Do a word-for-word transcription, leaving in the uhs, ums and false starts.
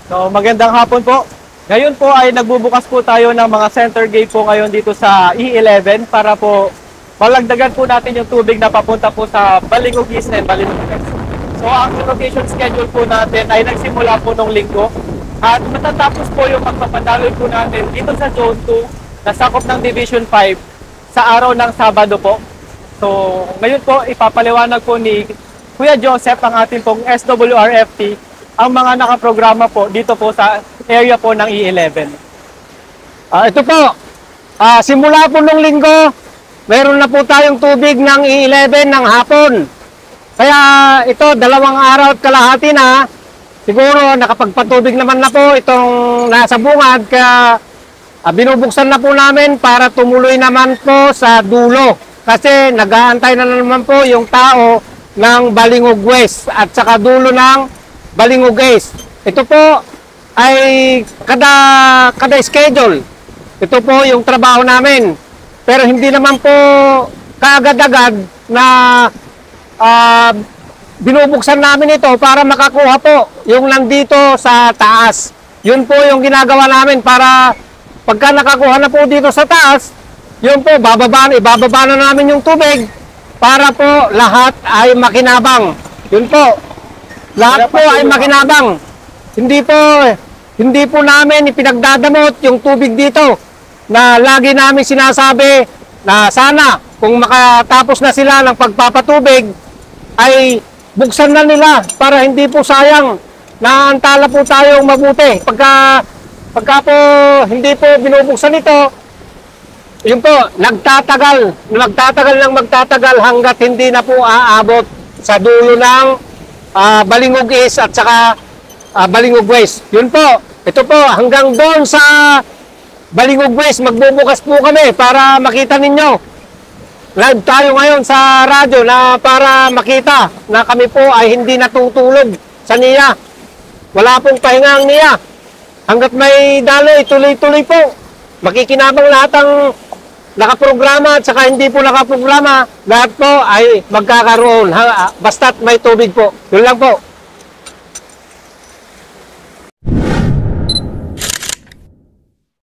So magandang hapon po. Ngayon po ay nagbubukas po tayo ng mga center gate po ngayon dito sa E eleven para po malagdagan po natin yung tubig na papunta po sa Balingog East and Balingog West. So ang rotation schedule po natin ay nagsimula po nung linggo at matatapos po yung pagpapadaloy po natin dito sa Zone two na sakop ng Division five sa araw ng Sabado po. So ngayon po ipapaliwanag po ni Kuya Joseph ang ating pong S W R F T ang mga nakaprograma po dito po sa area po ng E eleven. Ah, ito po, ah, simula po nung linggo, meron na po tayong tubig ng E eleven ng hapon. Kaya ito, dalawang araw at kalahati na, siguro nakapagpatubig naman na po itong nasa bungad, kaya ah, binubuksan na po namin para tumuloy naman po sa dulo. Kasi nag-aantay na naman po yung tao ng Balingog West at saka dulo ng Balingog East. Ito po ay kada kada schedule. Ito po yung trabaho namin. Pero hindi naman po kaagad-agad na uh, binubuksan namin ito para makakuha po yung nandito sa taas. Yun po yung ginagawa namin para pagka nakakuha na po dito sa taas, yun po, bababa, ibababa na namin yung tubig para po lahat ay makinabang. Yun po. Lahat po ay makinabang. Hindi po, hindi po namin ipinagdadamot yung tubig dito na lagi namin sinasabi na sana kung makatapos na sila ng pagpapatubig ay buksan na nila para hindi po sayang na antala po tayong mabuti. Pagka, pagka po hindi po binubuksan ito, yun po, nagtatagal, magtatagal ng magtatagal hanggat hindi na po aabot sa dulo ng Uh, Balingog East at saka uh, Balingog West. Yun po, ito po, hanggang doon sa Balingog West, magbubukas po kami para makita ninyo. Live tayo ngayon sa radyo na para makita na kami po ay hindi natutulog sa N I A. Wala pong pahinga ang N I A. Hanggat may daloy, tuloy-tuloy po. Makikinabang lahat ang nakaprograma at saka hindi po nakaprograma, lahat po ay magkakaroon, ha, basta't may tubig po. Yun lang po.